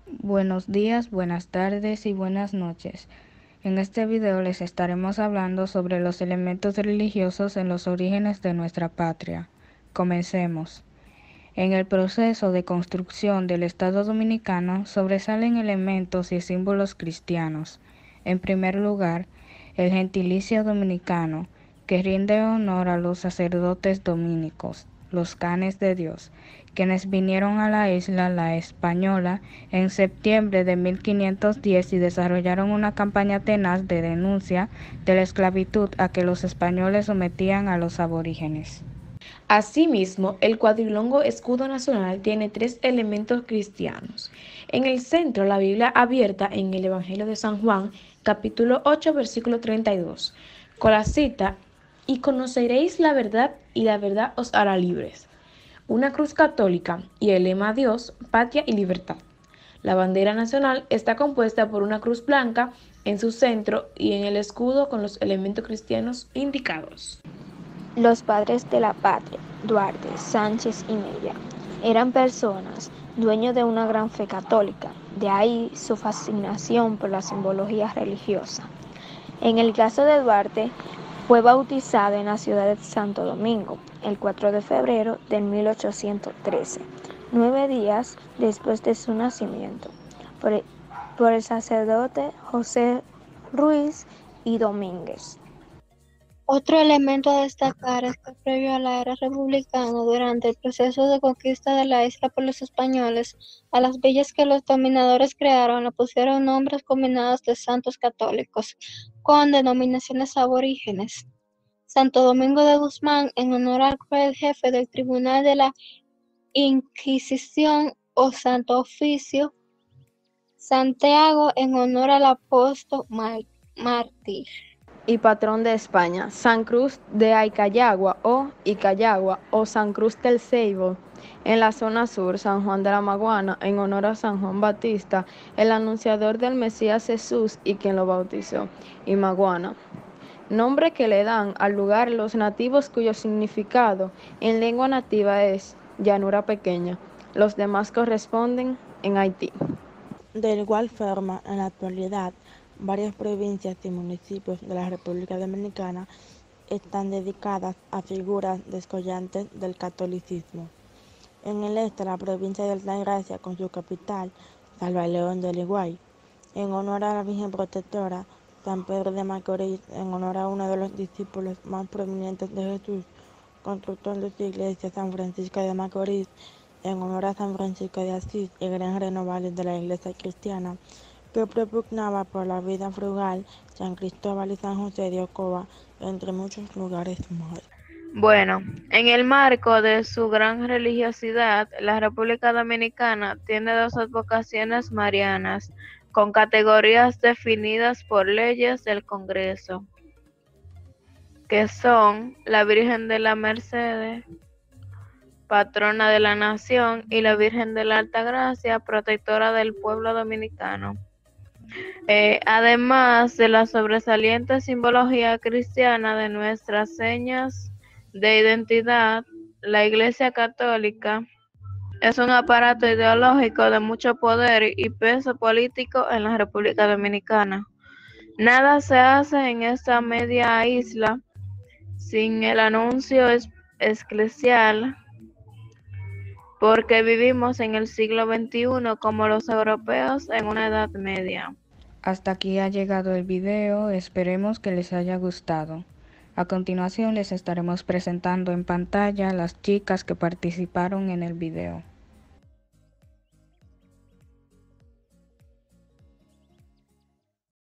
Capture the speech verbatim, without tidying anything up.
Buenos días, buenas tardes y buenas noches. En este video les estaremos hablando sobre los elementos religiosos en los orígenes de nuestra patria. Comencemos. En el proceso de construcción del Estado Dominicano sobresalen elementos y símbolos cristianos. En primer lugar, el gentilicio dominicano, que rinde honor a los sacerdotes dominicos, los canes de Dios, quienes vinieron a la isla La Española en septiembre de mil quinientos diez y desarrollaron una campaña tenaz de denuncia de la esclavitud a que los españoles sometían a los aborígenes. Asimismo, el cuadrilongo escudo nacional tiene tres elementos cristianos. En el centro, la Biblia abierta en el Evangelio de San Juan, capítulo ocho, versículo treinta y dos, con la cita: "Y conoceréis la verdad, y la verdad os hará libres". Una cruz católica y el lema Dios, patria y libertad. La bandera nacional está compuesta por una cruz blanca en su centro y en el escudo con los elementos cristianos indicados. Los padres de la patria, Duarte, Sánchez y Mella, eran personas dueños de una gran fe católica, de ahí su fascinación por la simbología religiosa. En el caso de Duarte, fue bautizado en la ciudad de Santo Domingo el cuatro de febrero de mil ochocientos trece, nueve días después de su nacimiento, por el, por el sacerdote José Ruiz y Domínguez. Otro elemento a destacar es que previo a la era republicana, durante el proceso de conquista de la isla por los españoles, a las villas que los dominadores crearon le pusieron nombres combinados de santos católicos, con denominaciones aborígenes. Santo Domingo de Guzmán, en honor al cruel jefe del Tribunal de la Inquisición o Santo Oficio. Santiago, en honor al apóstol mártir y patrón de España, San Cruz de Aycayagua o Icayagua o San Cruz del Ceibo. En la zona sur, San Juan de la Maguana, en honor a San Juan Batista, el anunciador del Mesías Jesús y quien lo bautizó, y Maguana, nombre que le dan al lugar los nativos cuyo significado en lengua nativa es llanura pequeña. Los demás corresponden en Haití. De igual forma, en la actualidad, varias provincias y municipios de la República Dominicana están dedicadas a figuras descollantes del catolicismo. En el este, la provincia de Altagracia, con su capital, Salvaleón del Higüey, en honor a la Virgen Protectora, San Pedro de Macorís, en honor a uno de los discípulos más prominentes de Jesús, constructor de su iglesia, San Francisco de Macorís, en honor a San Francisco de Asís, el gran renovador de la iglesia cristiana, que propugnaba por la vida frugal, San Cristóbal y San José de Ocoa, entre muchos lugares más. Bueno, en el marco de su gran religiosidad, la República Dominicana tiene dos advocaciones marianas, con categorías definidas por leyes del Congreso, que son la Virgen de la Merced, patrona de la nación, y la Virgen de la Altagracia, protectora del pueblo dominicano. Eh, además de la sobresaliente simbología cristiana de nuestras señas de identidad, la Iglesia Católica es un aparato ideológico de mucho poder y peso político en la República Dominicana. Nada se hace en esta media isla sin el anuncio eclesial, porque vivimos en el siglo veintiuno como los europeos en una edad media. Hasta aquí ha llegado el video, esperemos que les haya gustado. A continuación les estaremos presentando en pantalla las chicas que participaron en el video.